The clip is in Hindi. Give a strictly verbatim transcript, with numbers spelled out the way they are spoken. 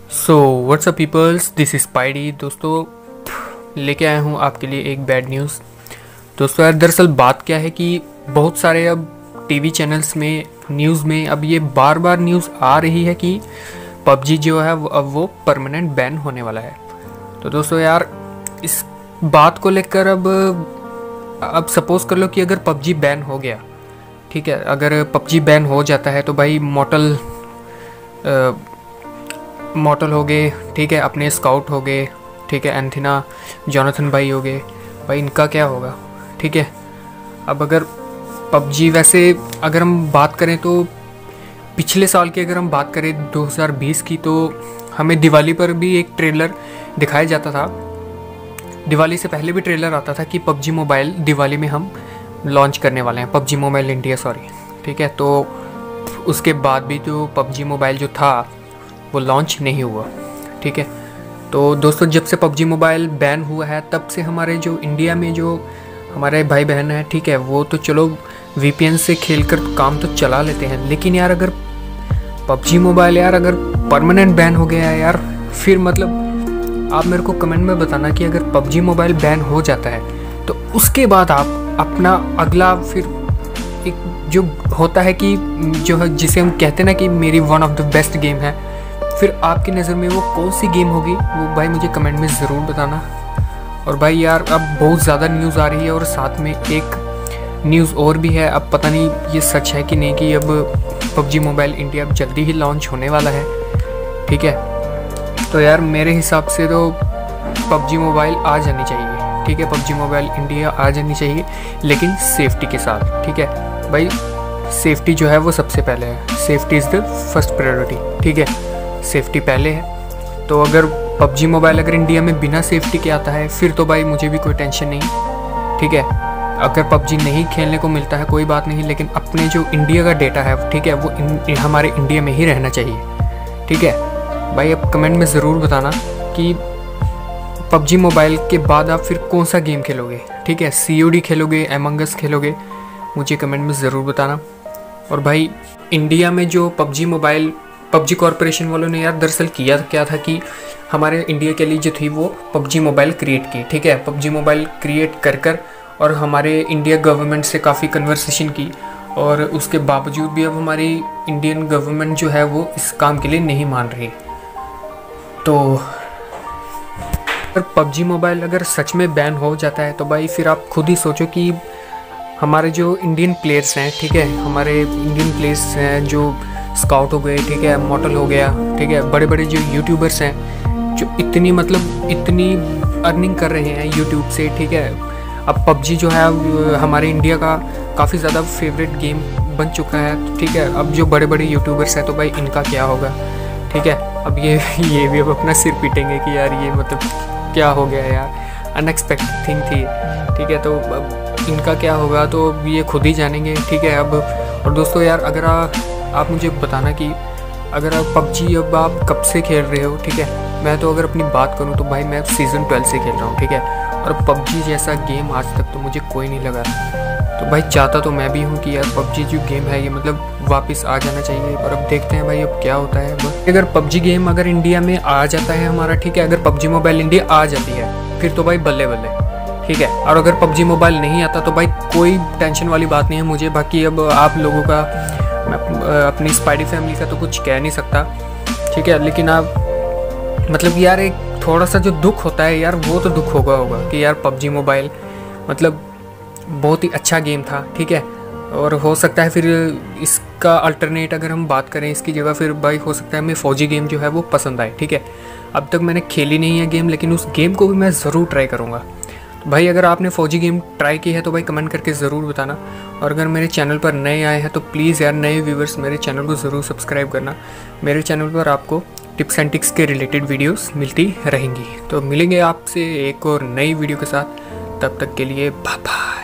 So what's up peoples, this is Spidey. दोस्तों लेके आया हूँ आपके लिए एक बैड न्यूज़। दोस्तों यार दरअसल बात क्या है कि बहुत सारे अब टीवी चैनल्स में न्यूज़ में अब ये बार बार न्यूज़ आ रही है कि पबजी जो है वो अब वो परमानेंट बैन होने वाला है। तो दोस्तों यार इस बात को लेकर अब अब सपोज़ कर लो कि अगर पबजी बैन हो गया, ठीक है, अगर पबजी बैन हो जाता है तो भाई मॉर्टल मॉर्टल हो गए, ठीक है, अपने स्काउट हो गए, ठीक है, एंथिना जोनाथन भाई हो गए, भाई इनका क्या होगा, ठीक है। अब अगर पबजी वैसे अगर हम बात करें तो पिछले साल की अगर हम बात करें दो हज़ार बीस की, तो हमें दिवाली पर भी एक ट्रेलर दिखाया जाता था। दिवाली से पहले भी ट्रेलर आता था कि पबजी मोबाइल दिवाली में हम लॉन्च करने वाले हैं, पबजी मोबाइल इंडिया, सॉरी, ठीक है। तो उसके बाद भी तो पबजी मोबाइल जो था वो लॉन्च नहीं हुआ, ठीक है। तो दोस्तों जब से पबजी मोबाइल बैन हुआ है तब से हमारे जो इंडिया में जो हमारे भाई बहन हैं, ठीक है, वो तो चलो वीपीएन से खेलकर काम तो चला लेते हैं, लेकिन यार अगर पबजी मोबाइल यार अगर परमानेंट बैन हो गया है यार, फिर मतलब आप मेरे को कमेंट में बताना कि अगर पबजी मोबाइल बैन हो जाता है तो उसके बाद आप अपना अगला फिर एक जो होता है कि जो है जिसे हम कहते हैं ना कि मेरी one of the best game है, फिर आपकी नज़र में वो कौन सी गेम होगी वो भाई मुझे कमेंट में ज़रूर बताना। और भाई यार अब बहुत ज़्यादा न्यूज़ आ रही है और साथ में एक न्यूज़ और भी है, अब पता नहीं ये सच है कि नहीं, कि अब पबजी मोबाइल इंडिया अब जल्दी ही लॉन्च होने वाला है, ठीक है। तो यार मेरे हिसाब से तो पबजी मोबाइल आ जानी चाहिए, ठीक है, पबजी मोबाइल इंडिया आ जानी चाहिए, लेकिन सेफ्टी के साथ, ठीक है भाई। सेफ्टी जो है वो सबसे पहले है, safety is the first priority, ठीक है, सेफ्टी पहले है। तो अगर पबजी मोबाइल अगर इंडिया में बिना सेफ्टी के आता है फिर तो भाई मुझे भी कोई टेंशन नहीं, ठीक है। अगर पबजी नहीं खेलने को मिलता है कोई बात नहीं, लेकिन अपने जो इंडिया का डेटा है, ठीक है, वो इन, हमारे इंडिया में ही रहना चाहिए, ठीक है भाई। अब कमेंट में ज़रूर बताना कि पबजी मोबाइल के बाद आप फिर कौन सा गेम खेलोगे, ठीक है, सीओडी खेलोगे, अमंग अस खेलोगे, मुझे कमेंट में ज़रूर बताना। और भाई इंडिया में जो पबजी मोबाइल पबजी कॉरपोरेशन वालों ने यार दरअसल किया क्या था कि हमारे इंडिया के लिए जो थी वो पबजी मोबाइल क्रिएट की, ठीक है, पबजी मोबाइल क्रिएट कर कर और हमारे इंडिया गवर्नमेंट से काफ़ी कन्वर्सेशन की, और उसके बावजूद भी अब हमारी इंडियन गवर्नमेंट जो है वो इस काम के लिए नहीं मान रही। तो अगर पबजी मोबाइल अगर सच में बैन हो जाता है तो भाई फिर आप खुद ही सोचो कि हमारे जो इंडियन प्लेयर्स हैं, ठीक है, हमारे इंडियन प्लेयर्स हैं जो स्काउट हो गए, ठीक है, मॉर्टल हो गया, ठीक है, बड़े बड़े जो यूट्यूबर्स हैं जो इतनी मतलब इतनी अर्निंग कर रहे हैं यूट्यूब से, ठीक है। अब पबजी जो है हमारे इंडिया का काफ़ी ज़्यादा फेवरेट गेम बन चुका है, ठीक है। अब जो बड़े बड़े यूट्यूबर्स हैं तो भाई इनका क्या होगा, ठीक है। अब ये ये भी अब अपना सिर पीटेंगे कि यार ये मतलब क्या हो गया यार, अनएक्सपेक्टेड थिंग थी, ठीक है। तो अब इनका क्या होगा तो ये खुद ही जानेंगे, ठीक है। अब और दोस्तों यार अगर आ, आप मुझे बताना कि अगर आप पबजी अब आप कब से खेल रहे हो, ठीक है। मैं तो अगर अपनी बात करूं तो भाई मैं सीज़न ट्वेल्व से खेल रहा हूं, ठीक है, और पबजी जैसा गेम आज तक तो मुझे कोई नहीं लगा। तो भाई चाहता तो मैं भी हूं कि यार पबजी जो गेम है ये मतलब वापस आ जाना चाहिए, और अब देखते हैं भाई अब क्या होता है। अगर पबजी गेम अगर इंडिया में आ जाता है हमारा, ठीक है, अगर पबजी मोबाइल इंडिया आ जाती है फिर तो भाई बल्ले बल्ले, ठीक है। और अगर पबजी मोबाइल नहीं आता तो भाई कोई टेंशन वाली बात नहीं है मुझे। बाकी अब आप लोगों का, मैं अपनी स्पाइडी फैमिली का तो कुछ कह नहीं सकता, ठीक है, लेकिन आप मतलब यार एक थोड़ा सा जो दुख होता है यार वो तो दुख होगा होगा कि यार पबजी मोबाइल मतलब बहुत ही अच्छा गेम था, ठीक है। और हो सकता है फिर इसका अल्टरनेट अगर हम बात करें इसकी जगह, फिर भाई हो सकता है हमें फौजी गेम जो है वो पसंद आए, ठीक है। अब तक मैंने खेली नहीं है गेम, लेकिन उस गेम को भी मैं ज़रूर ट्राई करूँगा। भाई अगर आपने फौजी गेम ट्राई की है तो भाई कमेंट करके ज़रूर बताना। और अगर मेरे चैनल पर नए आए हैं तो प्लीज़ यार नए व्यूवर्स मेरे चैनल को ज़रूर सब्सक्राइब करना। मेरे चैनल पर आपको टिप्स एंड टिक्स के रिलेटेड वीडियोस मिलती रहेंगी। तो मिलेंगे आपसे एक और नई वीडियो के साथ, तब तक के लिए बाय बाय।